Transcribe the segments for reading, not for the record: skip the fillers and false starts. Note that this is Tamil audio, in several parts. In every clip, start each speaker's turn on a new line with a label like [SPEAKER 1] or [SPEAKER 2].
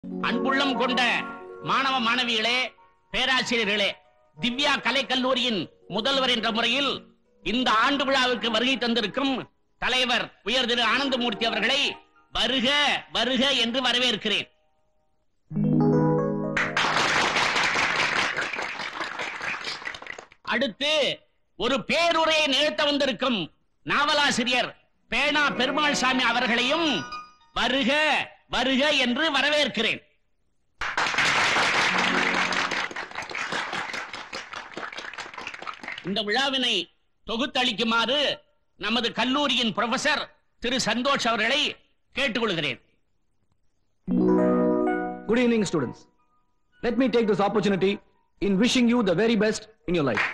[SPEAKER 1] அன்புள்ளம் கொண்ட மாணவ மாணவிகளே, பேராசிரியர்களே, திவ்யா கலைக்கல்லூரியின் முதல்வர் என்ற முறையில் இந்த ஆண்டு விழாவுக்கு வருகை தந்திருக்கும் தலைவர் உயர் திரு ஆனந்தமூர்த்தி அவர்களை வருக வருக என்று வரவேற்கிறேன். அடுத்து ஒரு பேருரையை நிகழ்த்த வந்திருக்கும் நாவலாசிரியர் பேனா பெருமாள் சாமி அவர்களையும் வருக வருக என்று வரவேற்கிறேன். இந்த விழாவினை தொகுத்தளிக்குமாறு நமது கல்லூரியின் புரொஃபசர் திரு சந்தோஷ் அவர்களை கேட்டுக்கொள்கிறேன்.
[SPEAKER 2] Good evening, students. Let me take this opportunity in wishing you the very best in your life.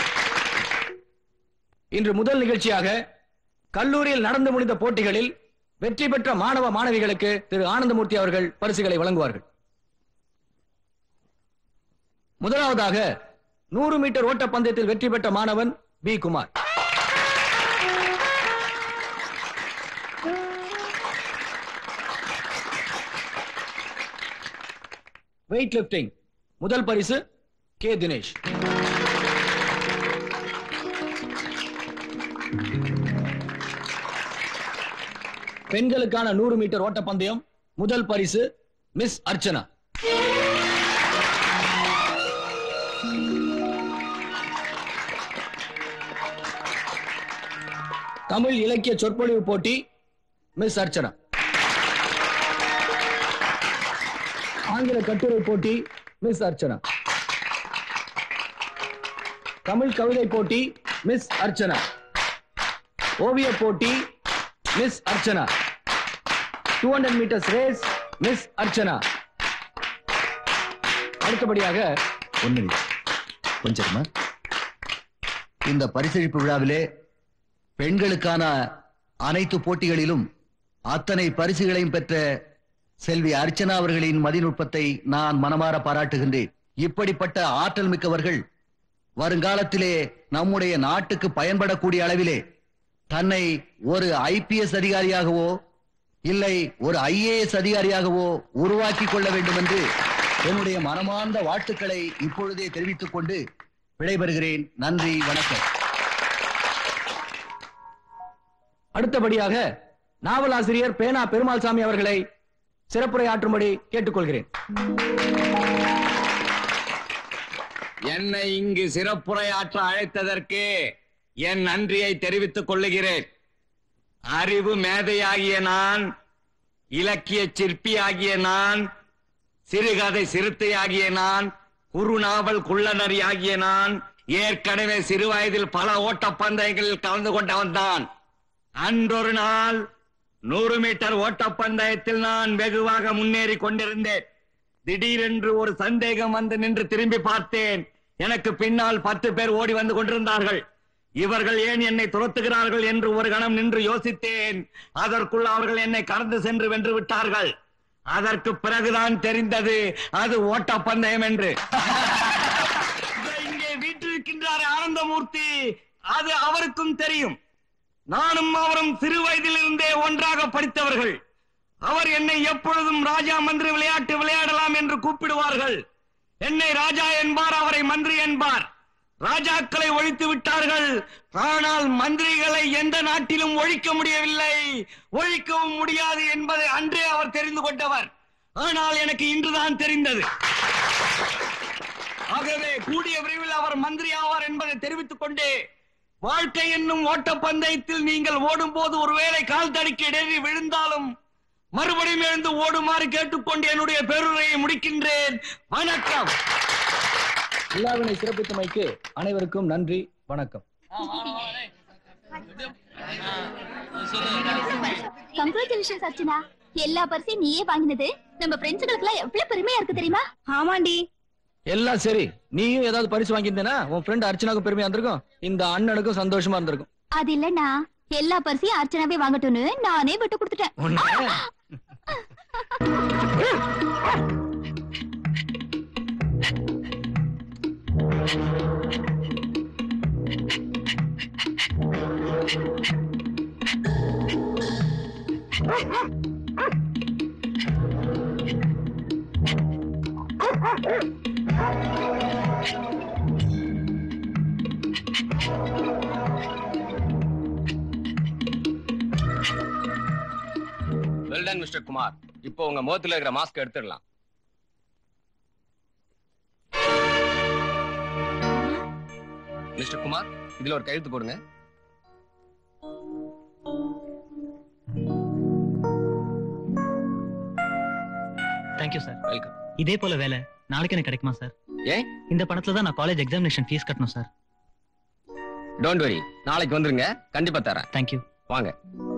[SPEAKER 2] இன்று முதல் நிகழ்ச்சியாக கல்லூரியில் நடந்து முடிந்த போட்டிகளில் வெற்றி பெற்ற மாணவ மாணவிகளுக்கு திரு ஆனந்தமூர்த்தி அவர்கள் பரிசுகளை வழங்குவார்கள். முதலாவதாக 100 மீட்டர் ஓட்ட பந்தயத்தில் வெற்றி பெற்ற மாணவன் பி குமார். வெயிட் லிப்டிங் முதல் பரிசு கே தினேஷ். பெண்களுக்கான 100 மீட்டர் ஓட்டப்பந்தயம் முதல் பரிசு மிஸ் அர்ச்சனா. தமிழ் இலக்கிய சொற்பொழிவு போட்டி மிஸ் அர்ச்சனா. ஆங்கில கட்டுரை போட்டி மிஸ் அர்ச்சனா. தமிழ் கவிதை போட்டி மிஸ் அர்ச்சனா. ஓவிய போட்டி miss Archana. 200 metres race miss Archana. அடுத்தபடியாக
[SPEAKER 3] கொஞ்சமா இந்த பரிசளிப்பு விழாவிலே பெண்களுக்கான அனைத்து போட்டிகளிலும் அத்தனை பரிசுகளையும் பெற்ற செல்வி அர்ச்சனா அவர்களின் மதிநுட்பத்தை நான் மனமாற பாராட்டுகின்றேன். இப்படிப்பட்ட ஆற்றல் மிக்கவர்கள் வருங்காலத்திலே நம்முடைய நாட்டுக்கு பயன்படக்கூடிய அளவிலே தன்னை ஒரு IPS அதிகாரியாகவோ இல்லை ஒரு IAS அதிகாரியாகவோ உருவாக்கிக் கொள்ள வேண்டும் என்று என்னுடைய மனமார்ந்த வாழ்த்துக்களை இப்பொழுதே தெரிவித்துக் கொண்டு விடைபெறுகிறேன். நன்றி, வணக்கம்.
[SPEAKER 2] அடுத்தபடியாக நாவலாசிரியர் பேனா பெருமாள் சாமி அவர்களை சிறப்புரையாற்றும்படி கேட்டுக்கொள்கிறேன்.
[SPEAKER 4] என்னை இங்கு சிறப்புரையாற்ற அழைத்ததற்கு என் நன்றியை தெரிவித்துக் கொள்ளுகிறேன். அறிவு மேதையாகிய நான், இலக்கிய சிற்பியாகிய நான், சிறுகதை சிறுத்தையாகிய நான், குறுநாவல் குள்ளநரி ஆகிய நான் ஏற்கனவே சிறு வயதில் பல ஓட்டப்பந்தயங்களில் கலந்து கொண்டவன் தான். அன்றொரு நாள் 100 மீட்டர் ஓட்டப்பந்தயத்தில் நான் வெகுவாக முன்னேறி கொண்டிருந்தேன். திடீரென்று ஒரு சந்தேகம் வந்து நின்று திரும்பி பார்த்தேன். எனக்கு பின்னால் 10 பேர் ஓடி வந்து கொண்டிருந்தார்கள். இவர்கள் ஏன் என்னை துரத்துகிறார்கள் என்று ஒரு கணம் நின்று யோசித்தேன். அதற்குள் அவர்கள் என்னை கடந்து சென்று வென்று விட்டார்கள். அதற்கு பிறகுதான் தெரிந்தது அது ஓட்டப்பந்தயம் என்று. இங்கே வீட்டிருக்கின்றார் ஆனந்தமூர்த்தி, அது அவருக்கும் தெரியும். நானும் அவரும் சிறு வயதில் இருந்தே ஒன்றாக படித்தவர்கள். அவர் என்னை எப்பொழுதும் ராஜா மந்திரி விளையாட்டு விளையாடலாம் என்று கூப்பிடுவார்கள். என்னை ராஜா என்பார், அவரை மந்திரி என்பார். ராஜாக்களை ஒழித்து விட்டார்கள், ஆனால் மந்திரிகளை எந்த நாட்டிலும் ஒழிக்க முடியவில்லை, ஒழிக்கவும் முடியாது என்பதை அன்றே அவர் தெரிந்து கொண்டவர். ஆனால் எனக்கு இன்றுதான் தெரிந்தது. ஆகவே கூடிய விரைவில் அவர் மந்திரி ஆவார் என்பதை தெரிவித்துக் கொண்டே, வாழ்க்கை என்னும் ஓட்டப்பந்தயத்தில் நீங்கள் ஓடும் போது ஒருவேளை கால் தடிக்க இடறி விழுந்தாலும் மறுபடியும் எழுந்து ஓடுமாறு கேட்டுக்கொண்டு என்னுடைய பேருரையை முடிக்கின்றேன். வணக்கம்.
[SPEAKER 2] விழாவினை சிறப்பித்தமைக்கு அனைவருக்கும் நன்றி, வணக்கம்.
[SPEAKER 5] கங்க்ராச்சுலேஷன்ஸ் அர்ச்சனா, எல்லா பரிசையும் நீயே வாங்கினது நம்ம ஃப்ரெண்ட்ஸ்களுக்கு எல்லாம் எவ்வளவு பெருமையா இருக்கு தெரியுமா? ஆமாண்டி.
[SPEAKER 2] எல்லாம் சரி, நீயும் ஏதாவது பரிசு வாங்கியிருந்தேனா உன் ஃப்ரெண்ட் அர்ச்சனாவுக்கும் பெருமையா இருந்திருக்கும், இந்த அண்ணனுக்கும் சந்தோஷமா இருந்திருக்கும்.
[SPEAKER 5] அது இல்லன்னா எல்லா பரிசையும் அர்ச்சனாவே வாங்கட்டும்னு நானே விட்டு கொடுத்துட்டேன்.
[SPEAKER 4] Well done mister Kumar. இப்போ உங்க முகத்துல இருக்கிற மாஸ்க் எடுத்துடலாம். மிஸ்டர் குமார், இதுல ஒரு கையெழுத்து போடுங்க.
[SPEAKER 6] Thank you sir.
[SPEAKER 4] வெல்கம்.
[SPEAKER 6] இதே போல வேலை நாளைக்கு எனக்கு கிடைக்குமா சார்?
[SPEAKER 4] ஏன்?
[SPEAKER 6] இந்த பணத்துல தான் நான் காலேஜ் எக்ஸாமினேஷன் ஃபீஸ் கட்டணும் சார்.
[SPEAKER 4] டோன்ட் வரி, நாளைக்கு வந்துருங்க, கண்டிப்பா தரேன்.
[SPEAKER 6] தேங்க்யூ.
[SPEAKER 4] வாங்க.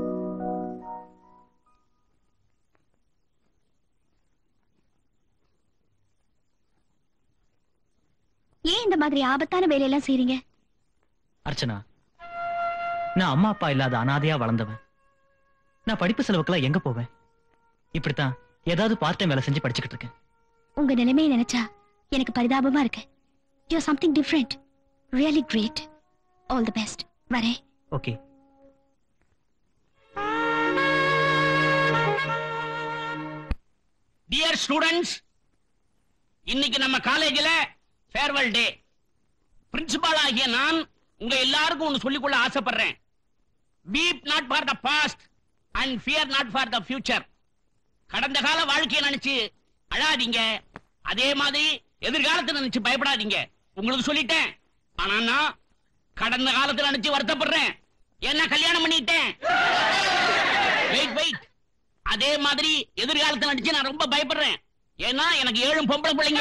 [SPEAKER 5] ஏன் இந்த மாதிரி ஆபத்தான வேலையெல்லாம் செய்றீங்க?
[SPEAKER 6] அர்ச்சனா, நான் அம்மா அப்பா இல்லாத அனாதையா வளர்ந்தவன். நான் படிப்பு செலவுக்கெல்லாம் எங்க போவேன்? இப்படித்தான் ஏதாவது பார்ட் டைம் வேலை செஞ்சு படிச்சுக்கிட்டு இருக்கேன்.
[SPEAKER 5] உங்க நிலைமையை நினைச்சா எனக்கு பரிதாபமா இருக்கு. You are something different, really great. All the best. வரேன்.
[SPEAKER 6] ஓகே.
[SPEAKER 1] டியர் ஸ்டூடெண்ட்ஸ், இன்னைக்கு நம்ம காலேஜில் ஃபேர்வெல் டே. பிரின்சிபால் ஆகிய நான் உங்க எல்லாருக்கும் ஒன்னு சொல்லிக்கொள்ள ஆசைப்படுறேன். Weep not for the past and fear not for the future. கடந்த கால வாழ்க்கையை நினைச்சு அழாதீங்க, அதே மாதிரி எதிர்காலத்தை நினைச்சு பயப்படாதீங்க. உங்களுக்கு சொல்லிட்டேன். ஆனா நான் கடந்த காலத்துல நினைச்சு வருத்தப்படுறேன். என்ன கல்யாணம் பண்ணிட்டேன். Wait wait. அதே மாதிரி எதிர்காலத்தை நினைச்சு நான் ரொம்ப பயப்படுறேன். ஏன்னா எனக்கு 7 பொம்பளை பிள்ளைங்க.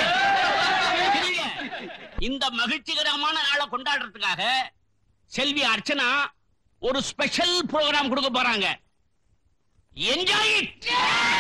[SPEAKER 1] இந்த மகிழ்ச்சிகரமான நாளை கொண்டாடுறதுக்காக செல்வி அர்ச்சனா ஒரு ஸ்பெஷல் ப்ரோக்ராம் கொடுக்க போறாங்க. Enjoy it.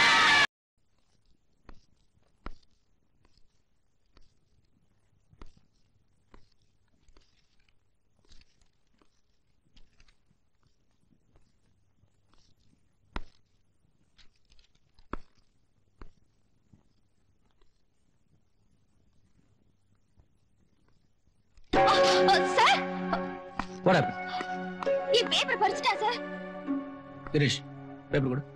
[SPEAKER 5] Sir,
[SPEAKER 2] What happened?
[SPEAKER 5] என் பேப்பர் பறிச்சிட்டா சார்.
[SPEAKER 2] தினேஷ், பேப்பர் கொடு.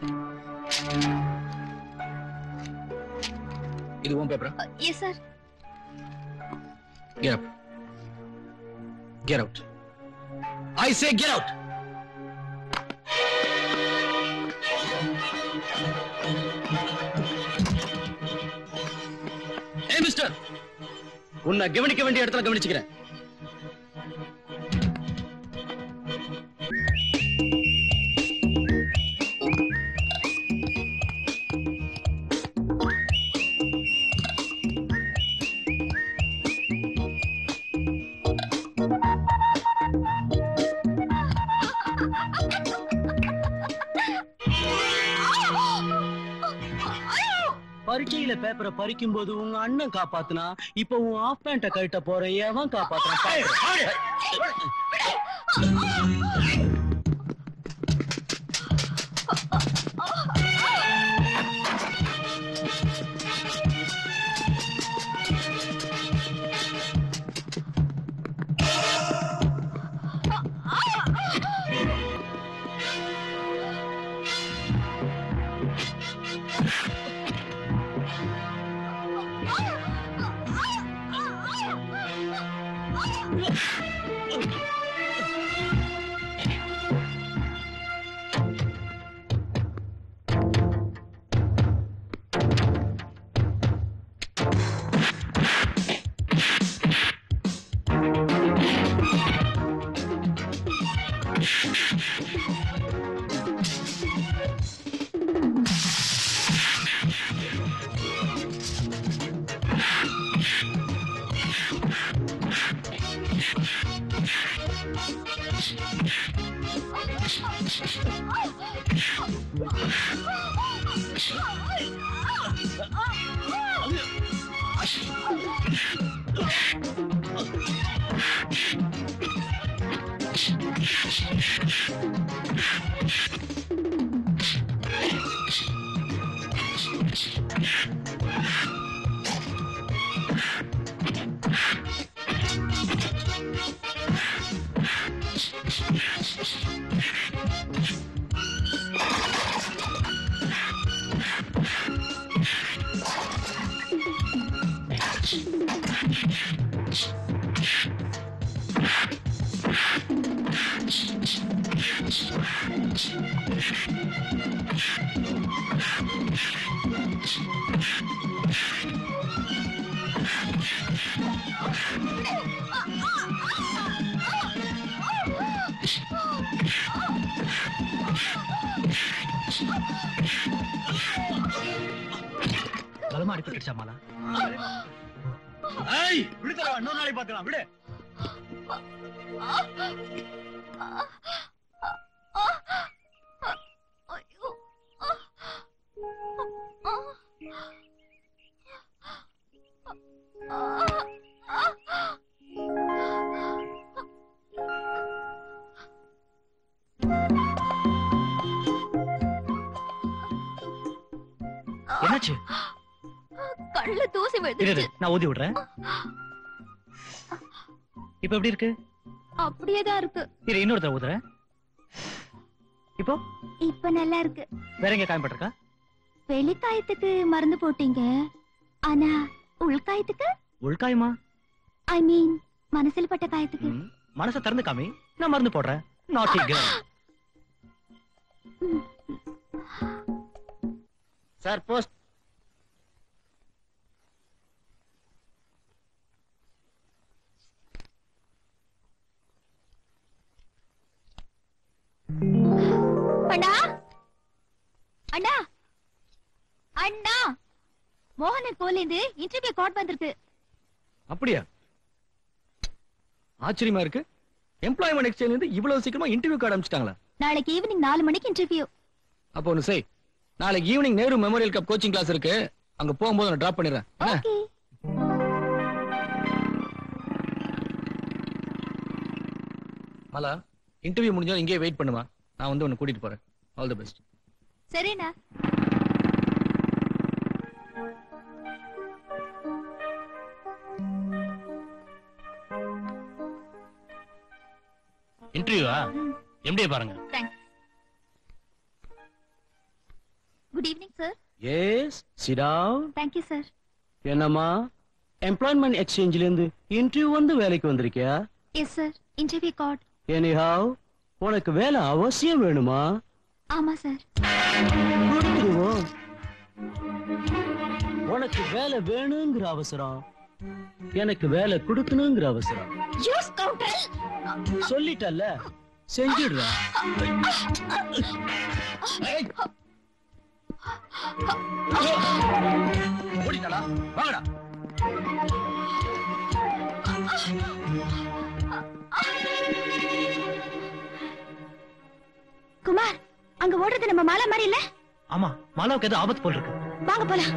[SPEAKER 2] இது உன் பேப்பரா?
[SPEAKER 5] Yes sir.
[SPEAKER 2] Get up. Get out. I say get out. Hey mister, உன்னை கவனிக்க வேண்டிய இடத்துல கவனிச்சுக்கிறேன்.
[SPEAKER 6] பரீட்சையில பேப்பரை பறிக்கும் போது உங்க அண்ணன் காப்பாத்துனா, இப்ப உன் ஆஃப் பேண்ட கழட்ட போற எவன் காப்பாத்துறான்? பலமா அடிபட்டுச்சா மாலா?
[SPEAKER 3] விடுதலை இன்னொரு நாளைக்கு பார்க்கலாம் விடு.
[SPEAKER 6] என்னாச்சு?
[SPEAKER 5] கண்ணுல தூசி
[SPEAKER 6] இரு,
[SPEAKER 5] விழுந்துச்சு.
[SPEAKER 6] நான் ஊதி விடுறேன். இப்ப எப்படி இருக்கு?
[SPEAKER 5] அப்படியேதான் இருக்கு.
[SPEAKER 6] இரு, இன்னொரு தடவை ஊதுறேன். இப்போ
[SPEAKER 5] இப்ப நல்லா இருக்கு.
[SPEAKER 6] வேற எங்க காயப்பட்டிருக்கா?
[SPEAKER 5] வெளிக்காயத்துக்கு மருந்து போட்டீங்க, ஆனா உள்காயத்துக்கு?
[SPEAKER 6] உள்காயமா?
[SPEAKER 5] ஐ மீன் மனசில் பட்ட காயத்துக்கு.
[SPEAKER 6] மனசை திறந்து காமி, நான் மருந்து போடுறேன். நாட்டி கேர்ள்.
[SPEAKER 1] Sir post.
[SPEAKER 5] அண்ணா அண்ணா அண்ணா, மோகன் கோலேந்து இன்டர்வியூ கார்டு வந்திருக்கு.
[SPEAKER 2] அப்படியா? ஆச்சரியமா இருக்கு. எம்ப்ளாய்மெண்ட் எக்ஸ்சேஞ்ச் இருந்து இவ்வளவு சீக்கிரமா இன்டர்வியூ கார்டு அனுப்பிச்சிட்டாங்களா?
[SPEAKER 5] நாளைக்கு ஈவினிங் 4 மணிக்கு இன்டர்வியூ.
[SPEAKER 2] அப்போ ஒண்ணு செய், நாளைக்கு evening Nehru memorial cup coaching class இருக்கு, அங்க போகும்போது நான் டிராப் பண்ணிடுறேன்.
[SPEAKER 5] ஓகே.
[SPEAKER 2] மலா, இன்டர்வியூ முடிஞ்சாலும் இங்கேயே வெயிட் பண்ணுமா, நான் வந்து உன்னை கூட்டிட்டு போறேன். All the best.
[SPEAKER 5] சரிண்ணா.
[SPEAKER 1] இன்டர்வியூவா? எம்டிஏ பாருங்க.
[SPEAKER 5] Thanks. Good evening sir.
[SPEAKER 7] Yes, sit down.
[SPEAKER 5] Thank you sir.
[SPEAKER 7] என்னம்மா, எம்ப்ளாய்மெண்ட் எக்ஸ்சேஞ்சில இருந்து இன்டர்வியூ வந்து வேலைக்கு வந்திருக்கியா?
[SPEAKER 5] Yes sir, interview card.
[SPEAKER 7] Anyhow, உனக்கு வேலை அவசியம் வேணுமா?
[SPEAKER 5] ஆமா சார்.
[SPEAKER 7] கொடுத்துருவோம். உனக்கு வேலை வேணுங்கிற அவசரம், எனக்கு வேலை கொடுக்கணுங்கிற அவசரம்.
[SPEAKER 5] You scoundrel.
[SPEAKER 7] சொல்லிட்டல்ல, செஞ்சிடுறேன்.
[SPEAKER 2] ஓடிட்டாளா? வாங்கடா.
[SPEAKER 5] குமார், அங்க ஓடுறது நம்ம மாலா மாதிரி இல்ல?
[SPEAKER 6] ஆமா, மாலாவுக்கு ஏதோ ஆபத்து போல் இருக்கு.
[SPEAKER 5] வாங்க போலாம்.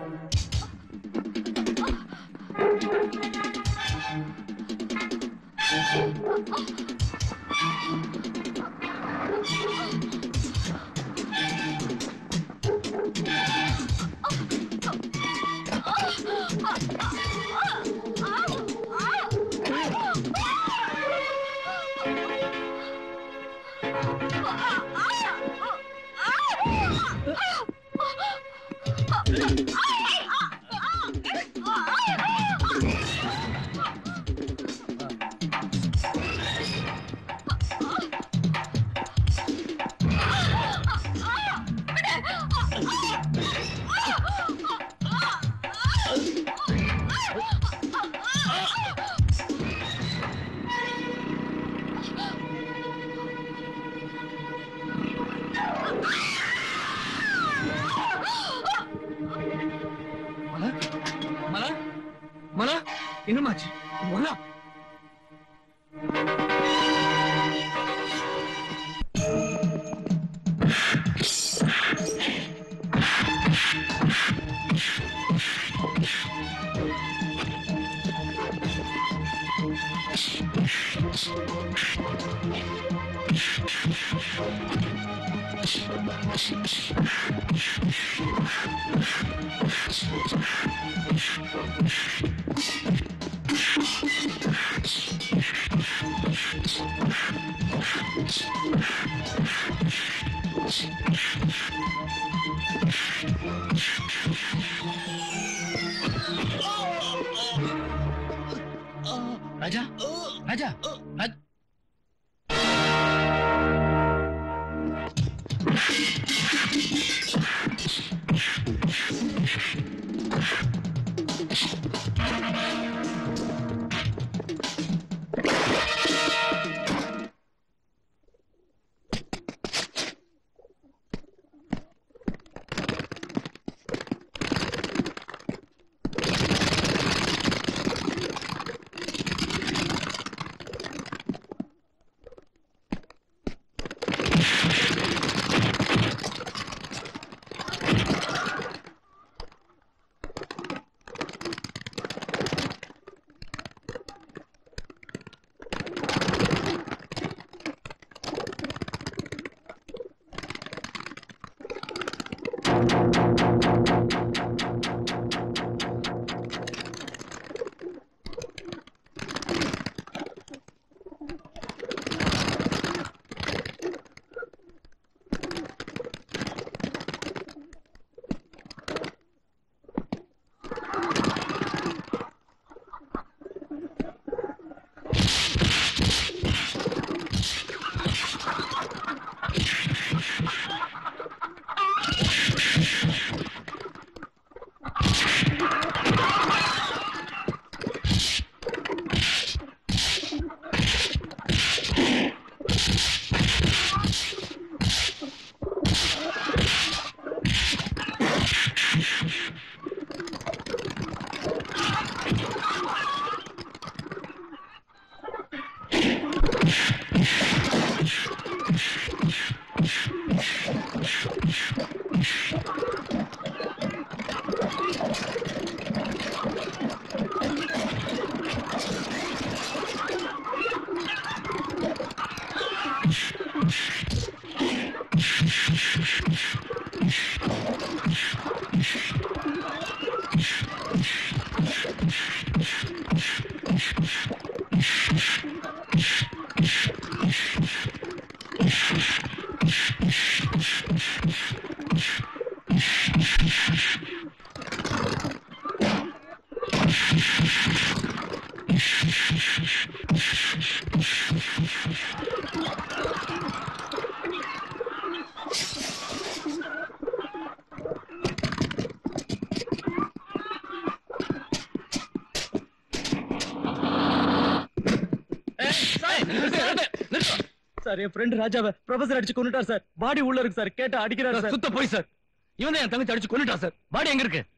[SPEAKER 2] மலா, மலா, என்னமாச்சு? மலா,
[SPEAKER 3] ராஜா ராஜா
[SPEAKER 7] சார் என் ஃப்ரெண்ட் ராஜாவை ப்ரொஃபசர் அடிச்சு கொன்னுட்டார் சார். பாடி உள்ள இருக்கு சார். கேட்டா அடிக்கிறார் சார்.
[SPEAKER 2] சுத்த போய் சார். இவன் தான் என் தங்கச்சி அடிச்சு கொன்னுட்டா சார். பாடி எங்க இருக்கு?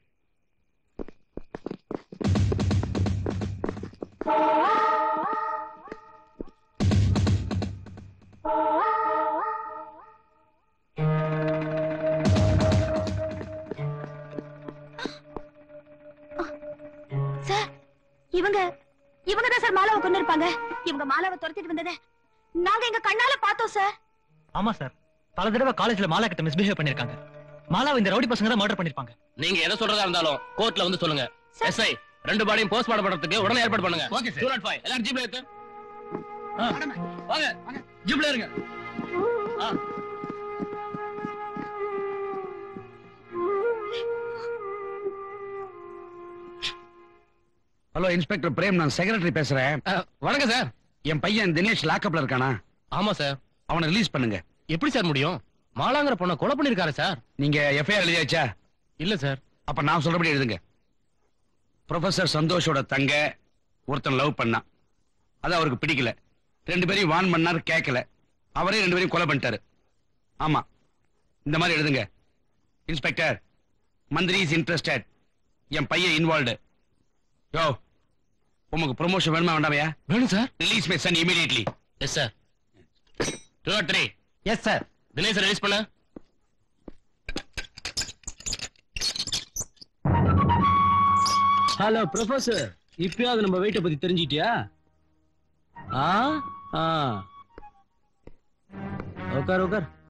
[SPEAKER 5] சார் இவங்க தான் சார் மாலாவை கொண்டு இருப்பாங்க. இவங்க மாலாவை துரத்திட்டு வந்ததை நாங்க எங்க கண்ணால பார்த்தோம் சார்.
[SPEAKER 6] ஆமா சார், பல தடவை காலேஜ்ல மாலா கிட்ட மிஸ்பிஹேவ் பண்ணிருக்காங்க. மாலாவை இந்த ரவுடி பசங்க தான் மர்டர் பண்ணிருப்பாங்க.
[SPEAKER 1] நீங்க எதை சொல்றதா இருந்தாலும் கோர்ட்ல வந்து சொல்லுங்க. எஸ்ஐ ரெண்டு பாடியும் போஸ்ட்மார்ட்டம் பண்றதுக்கு உடனே ஏற்பாடு பண்ணுங்க.
[SPEAKER 3] Okay sir.
[SPEAKER 1] 205 எல்லாரும் ஜீப்ல ஏத்து.
[SPEAKER 3] வாங்க ஜிப்ல இருங்க.
[SPEAKER 8] ஹலோ இன்ஸ்பெக்டர் பிரேம், நான் செக்ரட்டரி பேசுறேன்.
[SPEAKER 1] வணக்கம் சார்.
[SPEAKER 8] என் பையன் தினேஷ் லாக்அப்ல இருக்கானா?
[SPEAKER 1] ஆமா சார்.
[SPEAKER 8] அவனை ரிலீஸ் பண்ணுங்க.
[SPEAKER 1] எப்படி சார் முடியும்? மாலாங்கிற பொண்ணை கொலை பண்ணிருக்காரு சார்.
[SPEAKER 8] நீங்க எஃப்ஐஆர் எழுதியாச்சா?
[SPEAKER 1] இல்ல சார்.
[SPEAKER 8] அப்ப நான் சொல்றபடி எழுதுங்க. ப்ரொஃபசர் சந்தோஷோட தங்க ஒருத்தன் லவ் பண்ணான். அது அவருக்கு பிடிக்கல. ரெண்டு பேரையும் வான் பண்ணாரு, கேட்கல. அவரே ரெண்டு பேரையும் கொலை பண்ணிட்டாரு. ஆமா, இந்த மாதிரி எழுதுங்க. இன்ஸ்பெக்டர், மந்திரி இஸ் இன்ட்ரெஸ்டட். என் பையன் இன்வால்வ்டு. யோ, உங்களுக்கு ப்ரொமோஷன் வேணுமா வேண்டாமையா?
[SPEAKER 1] வேணும் sir.
[SPEAKER 8] Release my son immediately.
[SPEAKER 1] Yes sir. 203
[SPEAKER 2] yes sir.
[SPEAKER 1] Dinesh release பண்ண.
[SPEAKER 7] ஹலோ ப்ரொஃபசர், இப்பயாவது நம்ம வெயிட்ட பத்தி தெரிஞ்சிட்டியா? உட்கார் உட்கார்.